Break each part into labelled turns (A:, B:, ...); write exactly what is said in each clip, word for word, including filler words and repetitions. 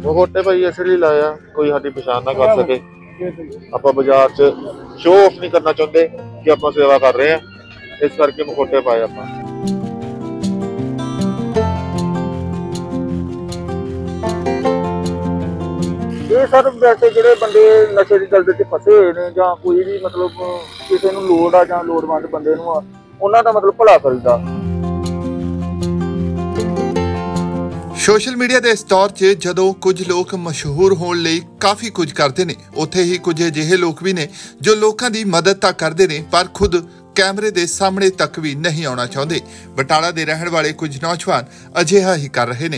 A: मुखोटे भाई इसलिए लाया कोई साडी पछाण ना कर सके। आप बाजार च शो ऑफ नहीं करना चाहते कि आप सेवा कर रहे हैं, इस करके मुखोटे पाए आप।
B: ये सर वैसे ਜਿਹੜੇ ਬੰਦੇ ਨਸ਼ੇ ਦੀ ਦਲਦਲ 'ਚ ਫਸੇ ਹੋਏ ਨੇ ਜਾਂ ਕੋਈ ਵੀ ਮਤਲਬ ਕਿਸੇ ਨੂੰ ਲੋੜ ਆ ਜਾਂ ਲੋੜਵੰਦ ਬੰਦੇ ਨੂੰ ਆ, ਉਹਨਾਂ ਦਾ ਮਤਲਬ ਭਲਾ ਕਰੀਦਾ।
C: ਸੋਸ਼ਲ ਮੀਡੀਆ ਦੇ ਇਸ ਦੌਰ 'ਚ ਜਦੋਂ ਕੁਝ ਲੋਕ ਮਸ਼ਹੂਰ ਹੋਣ ਲਈ ਕਾਫੀ ਕੁਝ ਕਰਦੇ ਨੇ, ਉੱਥੇ ਹੀ ਕੁਝ ਅਜਿਹੇ ਲੋਕ ਵੀ ਨੇ ਜੋ ਲੋਕਾਂ ਦੀ ਮਦਦ ਤਾਂ ਕਰਦੇ ਨੇ ਪਰ ਖੁਦ ਕੈਮਰੇ ਦੇ ਸਾਹਮਣੇ ਤੱਕ ਵੀ ਨਹੀਂ ਆਉਣਾ ਚਾਹੁੰਦੇ। ਬਟਾਲਾ ਦੇ ਰਹਿਣ ਵਾਲੇ ਕੁਝ ਨੌਜਵਾਨ ਅਜਿਹਾ ਹੀ ਕਰ ਰਹੇ ਨੇ।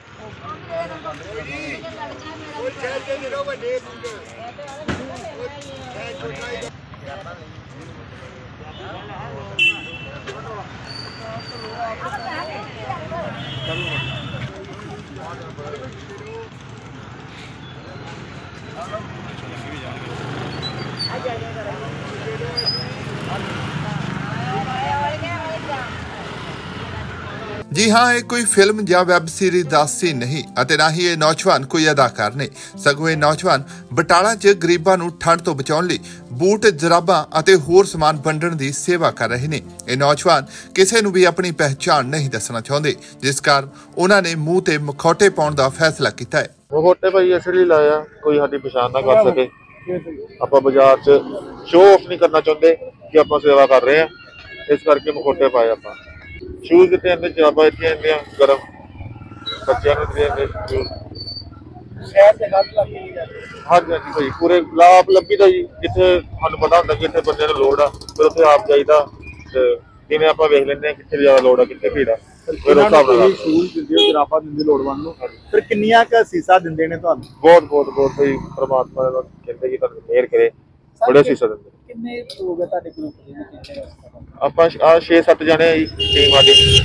C: जी हाँ, ये कोई फिल्म या वैब सीरीज का सीन नहीं ਅਤੇ ਨਾ ਹੀ ਇਹ ਨੌਜਵਾਨ ਕੋਈ ਅਦਾਕਾਰ ਨੇ, ਸਗੋਂ ਇਹ ਨੌਜਵਾਨ ਬਟਾਲਾ 'ਚ ਗਰੀਬਾਂ ਨੂੰ ਠੰਡ ਤੋਂ ਬਚਾਉਣ ਲਈ ਬੂਟ, ਜਰਾਬਾਂ ਅਤੇ ਹੋਰ ਸਮਾਨ ਵੰਡਣ ਦੀ ਸੇਵਾ ਕਰ ਰਹੇ ਨੇ। ਇਹ ਨੌਜਵਾਨ ਕਿਸੇ ਨੂੰ ਵੀ ਆਪਣੀ ਪਹਿਚਾਣ ਨਹੀਂ ਦੱਸਣਾ ਚਾਹੁੰਦੇ, ਜਿਸ ਕਾਰਨ ਉਹਨਾਂ ਨੇ ਮੂੰਹ ਤੇ ਮੁਖੌਟੇ ਪਾਉਣ ਦਾ ਫੈਸਲਾ ਕੀਤਾ ਹੈ।
A: मुखोटे भाई इसलिए लाया कोई साडी पछाण ना कर सके। आप बाजार च शो ऑफ नहीं करना चाहते कि आप सेवा कर रहे हैं, इस करके मुखोटे पाए आप। शूज कितने आते, जराबां इतने आंदियां गरम बच्चों ने दिए शूज।
B: ਸ਼ਹਿਰ ਦੇ ਗੱਲ ਲੱਗੀ ਜਾਂਦੀ
A: हाँ जी हाँ जी भाई पूरे लाभ लगी था जी, जिथे सानू पता होंदा कि इत्थे बंदे नूं लोड़ आ, फिर उत्थे आप जाईदा ते जिवें आपां वेख लैंदे आ कित्थे ज़्यादा लोड़ आ कित्थे भीड़ आ, फिर उस हिसाब नाल
B: ਸ਼ੂਜ਼ ਦਿੰਦੇ ਹੋ, ਜਰਾਬਾਂ ਦਿੰਦੇ ਲੋੜਵੰਦ ਨੂੰ। ਫਿਰ ਕਿੰਨੀਆਂ ਕੁ ਸੀਸਾ ਦਿੰਦੇ ਨੇ ਤੁਹਾਨੂੰ?
A: बहुत बहुत बहुत भाई परमात्मा दा कहंदे कि तुहानूं मेहर करे, बड़े सीसा दिंदे।
B: ਕਿੰਨੇ ਲੋਕ ਆ ਤੁਹਾਡੇ ਗਰੁੱਪ ਦੇ ਵਿੱਚ ਕਿੰਨੇ ਵਾਸਤੇ?
A: ਆਪਾਂ ਆ छे सत्त जने टीम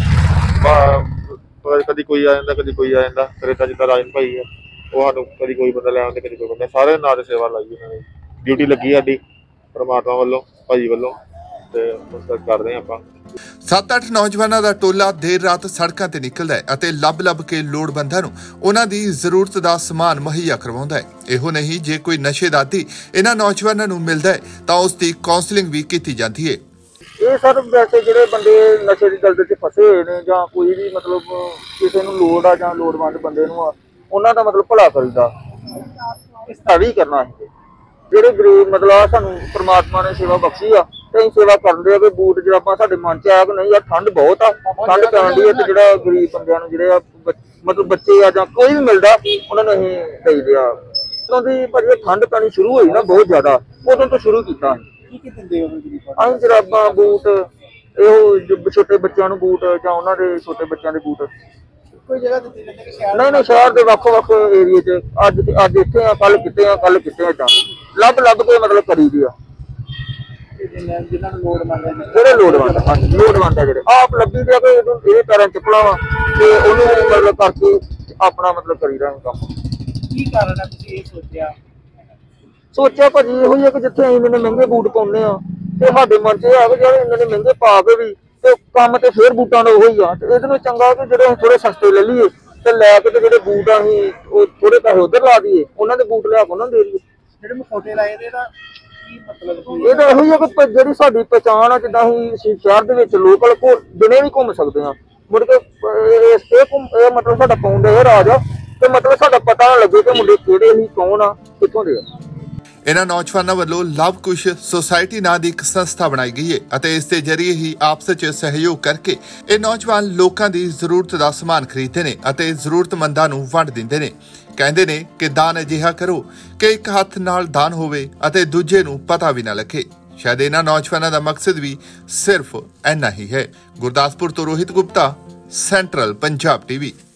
A: साडी, कदी कोई आ जांदा कदी कोई आ जांदा। फिर इदां जिद्दां राजन भाई आ, ਉਹ ਸਾਨੂੰ ਕਦੀ ਕੋਈ ਬੰਦਾ ਲੈ ਆਉਂਦੇ ਕਦੀ ਕੋਈ ਬੰਦਾ, ਸਾਰੇ ਨਾਂ ਤੇ ਸੇਵਾ ਲਾਈ ਉਹਨਾਂ ਨੇ। ਡਿਊਟੀ ਲੱਗੀ ਸਾਡੀ ਪਰਮਾਤਮਾ ਵੱਲੋਂ, ਭਾਜੀ ਵੱਲੋਂ, ਤੇ ਉਸ ਤੱਕ ਕਰਦੇ ਹਾਂ ਆਪਾਂ।
C: ਸੱਤ ਅੱਠ ਨੌਜਵਾਨਾਂ ਦਾ ਟੋਲਾ ਦੇਰ ਰਾਤ ਸੜਕਾਂ ਤੇ ਨਿਕਲਦਾ ਹੈ ਅਤੇ ਲੱਭ-ਲੱਭ ਕੇ ਲੋੜਵੰਦਾਂ ਨੂੰ ਉਹਨਾਂ ਦੀ ਜ਼ਰੂਰਤ ਦਾ ਸਮਾਨ ਮੁਹੱਈਆ ਕਰਵਾਉਂਦਾ ਹੈ। ਇਹੋ ਨਹੀਂ, ਜੇ ਕੋਈ ਨਸ਼ੇ ਦਾ ਆਦੀ ਇਹਨਾਂ ਨੌਜਵਾਨਾਂ ਨੂੰ ਮਿਲਦਾ ਹੈ ਤਾਂ ਉਸ ਦੀ ਕਾਉਂਸਲਿੰਗ ਵੀ ਕੀਤੀ ਜਾਂਦੀ ਹੈ।
B: ਇਹ ਸਰ ਵੈਸੇ ਜਿਹੜੇ ਬੰਦੇ ਨਸ਼ੇ ਦੀ ਦਲਦਲ 'ਚ ਫਸੇ ਹੋਏ ਨੇ ਜਾਂ ਕੋਈ ਵੀ ਮਤਲਬ ਕਿਸੇ ਨੂੰ ਲੋੜ ਆ ਜਾਂ ਲੋੜਵੰਦ ਬੰਦੇ ਨੂੰ ਆ, ਉਹਨਾਂ ਦਾ ਮਤਲਬ ਭਲਾ ਕਰੀਦਾ। ਇਸ ਵੀ ਕਰਨਾ ਹੈ ਜਿਹੜੇ ਗਰੀਬ ਮਤਲਬ ਆ, ਸਾਨੂੰ ਪ੍ਰਮਾਤਮਾ ਨੇ ਸੇਵਾ ਬਖਸ਼ੀ ਆ ਤੇ ਅਸੀਂ ਸੇਵਾ ਕਰਦੇ ਆ ਕਿ ਬੂਟ ਜਰਾਬਾਂ ਸਾਡੇ ਮਨ 'ਚ ਆਇਆ ਕਿ ਨਹੀਂ, ਆ ਠੰਡ ਬਹੁਤ ਆ, ਠੰਡ ਪੈਣ ਦੀ ਹੈ ਤੇ ਜਿਹੜਾ ਗਰੀਬ ਬੰਦਿਆਂ ਨੂੰ ਜਿਹੜੇ ਆ ਮਤਲਬ ਬੱਚੇ ਆ ਜਾਂ ਕੋਈ ਵੀ ਮਿਲਦਾ ਉਹਨਾਂ ਨੂੰ ਅਸੀਂ ਦੇਈਦੇ ਆ। ਜਦੋਂ ਦੀ ਭਾਜੀ ਠੰਡ ਪੈਣੀ ਸ਼ੁਰੂ ਹੋਈ ਨਾ ਬਹੁਤ ਜ਼ਿਆਦਾ, ਉਦੋਂ ਤੋਂ ਸ਼ੁਰੂ ਕੀਤਾ ਅਸੀਂ ਅਸੀਂ ਜਰਾਬਾਂ, ਬੂਟ, ਇਹੋ ਛੋਟੇ ਬੱਚਿਆਂ ਨੂੰ ਬੂਟ ਜਾਂ ਉਹਨਾਂ ਦੇ ਛੋਟੇ ਬੱਚਿਆਂ ਦੇ ਬੂਟ। ਕੋਈ ਜਗ੍ਹਾ ਦਿੱਤੀ ਜਾਂਦੀ ਕਿ ਸ਼ਹਿਰ ਨਹੀਂ ਨਹੀਂ ਸ਼ਹਿਰ ਦੇ ਵੱਖ ਵੱਖ ਏਰੀਏ 'ਚ ਅੱਜ ਅੱਜ ਇੱਥੇ ਆ, ਕੱਲ ਕਿਤੇ ਆ, ਕੱਲ ਕਿਤੇ ਆ, ਏਦਾਂ ਲੱਭ ਲੱਭ ਕੇ ਮਤਲਬ ਕਰੀਦੀ ਆ। ਜਿਨ੍ਹਾਂ ਨੂੰ ਲੋੜਵੰਦ ਆ, ਜਿਹੜੇ ਲੋੜਵੰਦ ਹਾਂਜੀ ਲੋੜਵੰਦ ਆ, ਜਿਹੜੇ ਆਪ ਲੱਭੀ ਦੇ ਆ ਕਿ ਇਹਦੇ ਪੈਰਾਂ ਚੱਪਲਾਂ ਵਾ ਤੇ ਉਹਨੂੰ ਮਤਲਬ ਕਰਕੇ ਆਪਣਾ ਮਤਲਬ ਕਰੀਦਾ ਕੰਮ। ਕੀ ਕਾਰਨ ਆ ਤੁਸੀਂ ਇਹ ਸੋਚਿਆ? ਸੋਚਿਆ ਭਾਜੀ ਇਹੋ ਹੀ ਆ ਕਿ ਜਿੱਥੇ ਅਸੀਂ ਇੰਨੇ ਮਹਿੰਗੇ ਬੂਟ ਪਾਉਂਦੇ ਆ ਤੇ ਸਾਡੇ ਮਨ 'ਚ ਇਹ ਆ ਕਿ ਜਿਹੜੇ ਇੰਨੇ ਮਹਿੰਗੇ ਪਾ ਕੇ ਵੀ ਤੇ ਕੰਮ ਤੇ ਫੇਰ ਬੂਟਾਂ ਦਾ ਉਹੀ ਆ, ਤੇ ਇਹਦੇ ਨੂੰ ਚੰਗਾ ਕਿ ਜਿਹੜੇ ਥੋੜੇ ਸਸਤੇ ਲੈ ਲਈਏ ਤੇ ਲੈ ਕੇ ਤੇ ਜਿਹੜੇ ਬੂਟ ਅਸੀਂ ਉਹ ਥੋੜੇ ਪੈਸੇ ਉਧਰ ਲਾ ਦਈਏ, ਉਹਨਾਂ ਦੇ ਬੂਟ ਲਿਆ ਕੇ ਉਹਨਾਂ ਨੂੰ ਦੇ ਦਈਏ। ਜਿਹੜੇ ਮੁਖੌਟੇ ਲਾਏ ਨੇ ਇਹਦਾ ਕੀ ਮਤਲਬ? ਇਹਦਾ ਇਹੋ ਹੀ ਆ ਕਿ ਜਿਹੜੀ ਸਾਡੀ ਪਛਾਣ ਆ, ਜਿੱਦਾਂ ਅਸੀਂ ਸ਼ਹਿਰ ਦੇ ਵਿੱਚ ਲੋਕਲ ਦਿਨੇ ਵੀ ਘੁੰਮ ਸਕਦੇ ਹਾਂ, ਮੁੜ ਕੇ ਇਹ ਘੁੰਮ ਇਹ ਮਤਲਬ ਸਾਡਾ ਪਾਉਂਡ ਇਹ ਰਾਜ ਆ ਤੇ ਮਤਲਬ ਸਾਡਾ ਪਤਾ ਨਾ ਲੱਗੇ ਕਿ ਮੁੰਡੇ ਕਿਹੜੇ ਹੀ ਕੌਣ ਆ, ਕਿੱਥੋਂ ਦੇ ਆ।
C: ਇਹਨਾਂ ਨੌਜਵਾਨਾਂ ਵੱਲੋਂ ਲਵ ਕੁਸ਼ ਸੁਸਾਇਟੀ ਨਾਂ ਦੀ ਇੱਕ ਸੰਸਥਾ ਬਣਾਈ ਗਈ ਹੈ ਅਤੇ ਇਸ ਦੇ ਜ਼ਰੀਏ ਹੀ ਆਪਸ ਵਿੱਚ ਸਹਿਯੋਗ ਕਰਕੇ ਇਹ ਨੌਜਵਾਨ ਲੋਕਾਂ ਦੀ ਜ਼ਰੂਰਤ ਦਾ ਸਮਾਨ ਖਰੀਦਦੇ ਨੇ ਅਤੇ ਜ਼ਰੂਰਤਮੰਦਾਂ ਨੂੰ ਵੰਡ ਦਿੰਦੇ ਨੇ। ਕਹਿੰਦੇ ਨੇ ਕਿ ਦਾਨ ਅਜਿਹਾ ਕਰੋ ਕਿ ਇੱਕ ਹੱਥ ਨਾਲ ਦਾਨ ਹੋਵੇ ਅਤੇ ਦੂਜੇ ਨੂੰ ਪਤਾ ਵੀ ਨਾ ਲੱਗੇ। ਸ਼ਾਇਦ ਇਹਨਾਂ ਨੌਜਵਾਨਾਂ ਦਾ ਮਕਸਦ ਵੀ ਸਿਰਫ ਇੰਨਾ ਹੀ ਹੈ। ਗੁਰਦਾਸਪੁਰ ਤੋਂ ਰੋਹਿਤ ਗੁਪਤਾ, ਸੈਂਟਰਲ ਪੰਜਾਬ ਟੀਵੀ।